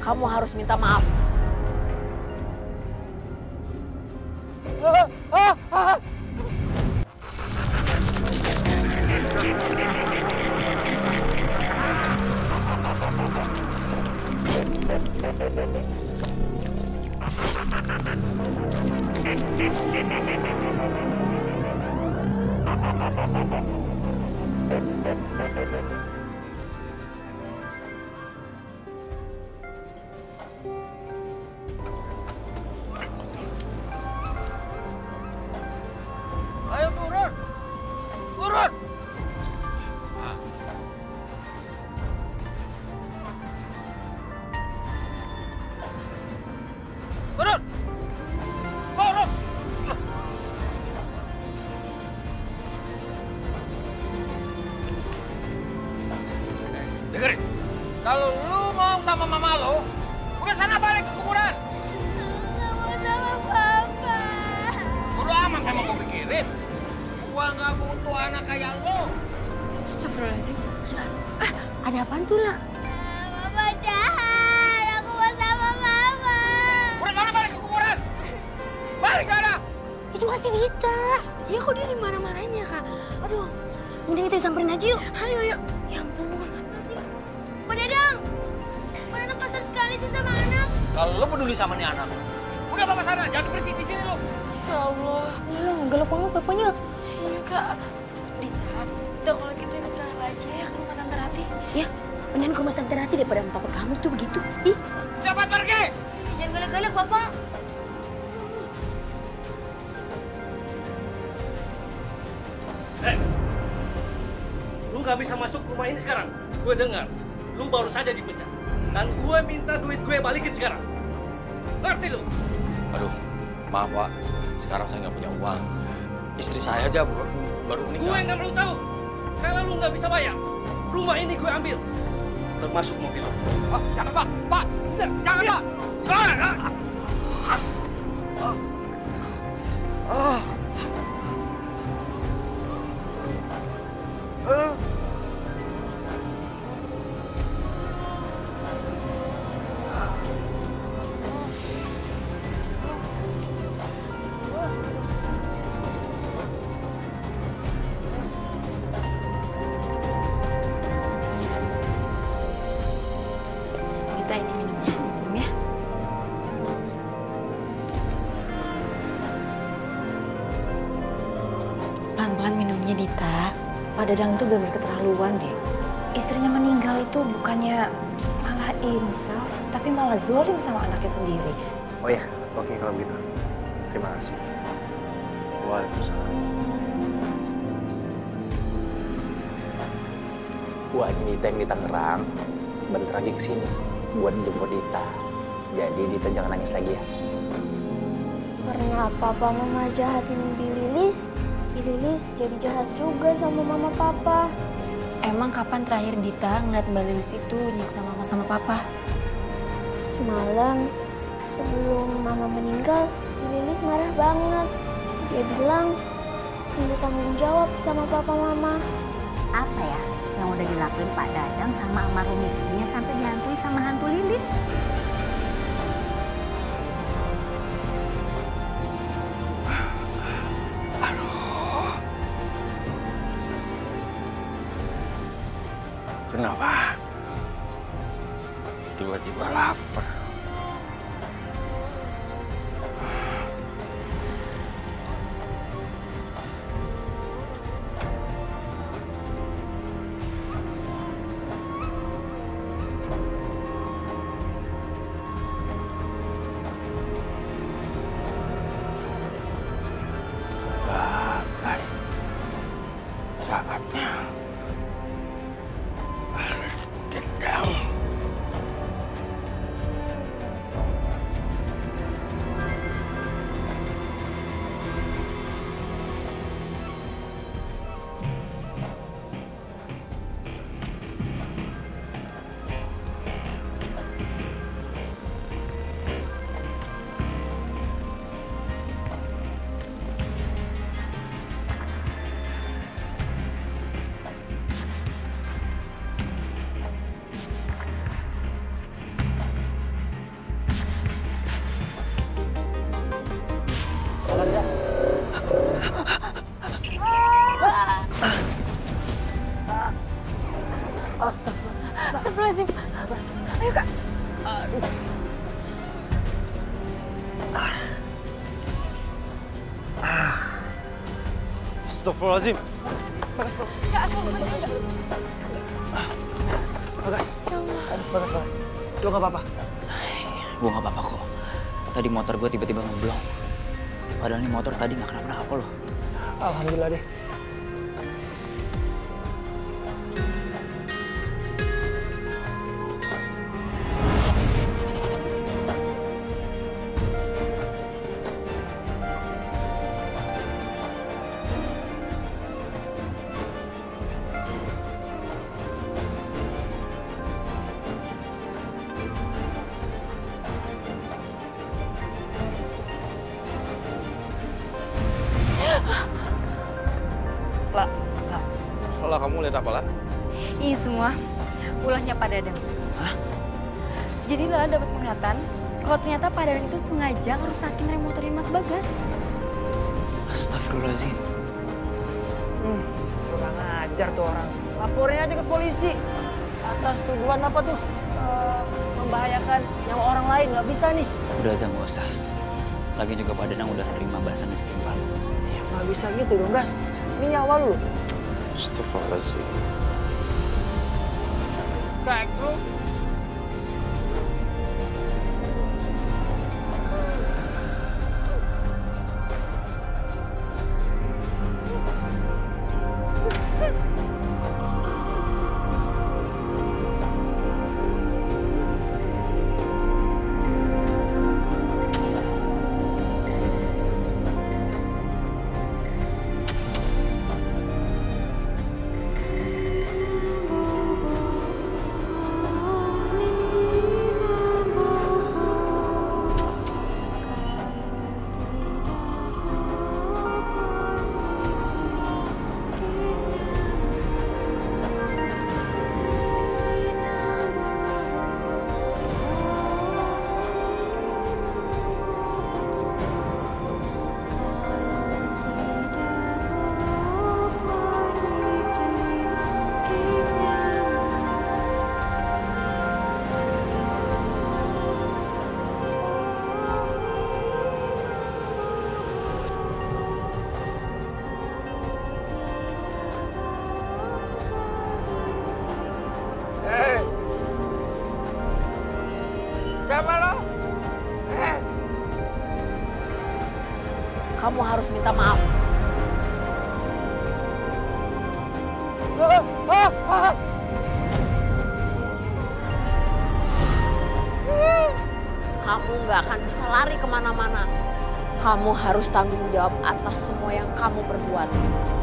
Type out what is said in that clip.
kamu harus minta maaf. Ayo turun! Turun! Turun! Turun! Dengerin, kalau lu mau sama mama lo, udah sana balik ke kuburan. Nggak mau sama papa. Bodo amat memang gue pikirin. Gua nggak butuh anak kayak lo. Astagfirullahaladzim. Ada apaan tuh, Nak? Papa jahat. Aku mau sama mama. Udah sana balik ke kuburan. Balik sana. Itu kan si Dita. Ya kok dia marah-marahin ya, Kak? Aduh, mending kita samperin aja yuk. Ayo, yuk. Ya ampun. Pak Dadang. Pak Dadang kasar sekali sih sama anak. Kalau lo peduli sama nih anak, udah bapak sana, jangan bersih di sini lo. Ya Allah, ya galak banget bapaknya. Iya, Kak. Dita, udah kalau gitu ikut Rahel aja ya ke rumah Tante Rati. Ya, mendingan ke rumah Tante Rati daripada sama papa kamu tuh begitu. Ih, Cepat pergi. Jangan galak-galak, Bapak. Lu nggak bisa masuk rumah ini sekarang. Gue dengar, lu baru saja dipecat. Dan gue minta duit gue balikin sekarang. Ngerti lu? Aduh, maaf Pak, sekarang saya nggak punya uang. Istri saya aja baru meninggal. Gue nggak perlu tahu. Kalau lu nggak bisa bayar, rumah ini gue ambil. Termasuk mobil lu. Pak, jangan Pak, Pak, jangan Pak. Dita ini minumnya. Minum ya. Pelan-pelan minumnya, Dita. Pak Dadang itu benar-benar keterlaluan deh. Istrinya meninggal itu bukannya malah insaf, tapi malah zolim sama anaknya sendiri. Oh ya, oke kalau begitu. Terima kasih. Waalaikumsalam. Gua ini Dita yang di Tangerang, bentar lagi kesini buat jemput Dita. Jadi Dita jangan nangis lagi ya. Karena papa mama jahatin Bililis, Bililis jadi jahat juga sama mama papa. Emang kapan terakhir Dita ngeliat Mbak Lilis itu nyiksa mama sama papa? Semalam sebelum mama meninggal, Bililis marah banget. Dia bilang minta tanggung jawab sama papa mama. Apa ya yang udah dilakuin Pak Dadang sama almarhum istrinya sampai dihantui sama hantu Lilis? Kenapa? Tiba-tiba lapar. Bagas. Saatnya balas dendam. Ayo Kak. Aduh. Astagfirullahaladzim. Bagas, Bagas. Kak, aku bantu Kak. Bagas. Ya Allah. Aduh, Bagas, Bagas. Lo gak apa-apa? Gue gak apa-apa kok. Tadi motor gue tiba-tiba ngeblong. Padahal ini motor tadi gak kenapa-napa loh. Alhamdulillah deh. Lah, kamu lihat apa lah? Ini semua ulahnya Pak Dadang. Hah? Jadi Lala dapat penglihatan kalau ternyata Pak Dadang itu sengaja ngerusakin rem motornya Mas Bagas. Astagfirullahaladzim. Kurang ajar tuh orang. Laporin aja ke polisi. Atas tuduhan apa tuh? Membahayakan nyawa orang lain. Nggak bisa nih. Udah Zam, gak usah. Lagi juga Pak Danang udah nerima bahasan yang setimpal. Ya nggak bisa gitu dong, Gas. Ini nyawa lu. Astagfirullahaladzim. Assalamualaikum. Siapa lo? Kamu harus minta maaf. Kamu nggak akan bisa lari kemana-mana. Kamu harus tanggung jawab atas semua yang kamu perbuat.